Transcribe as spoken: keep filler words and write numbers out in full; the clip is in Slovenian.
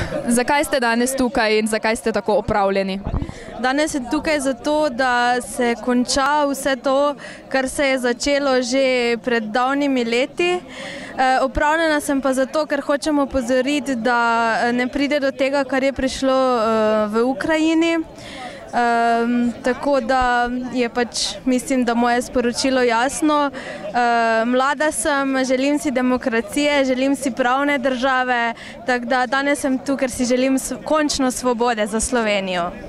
Zakaj ste danes tukaj in zakaj ste tako opravljeni? Danes sem tukaj zato, da se konča vse to, kar se je začelo že pred davnimi leti. E, opravljena sem pa zato, ker hočemo opozoriti, da ne pride do tega, kar je prišlo uh, v Ukrajini. Um, tako da je pač, mislim, da moje sporočilo jasno. Uh, mlada sem, želim si demokracije, želim si pravne države, tako da danes sem tu, ker si želim končno svobode za Slovenijo.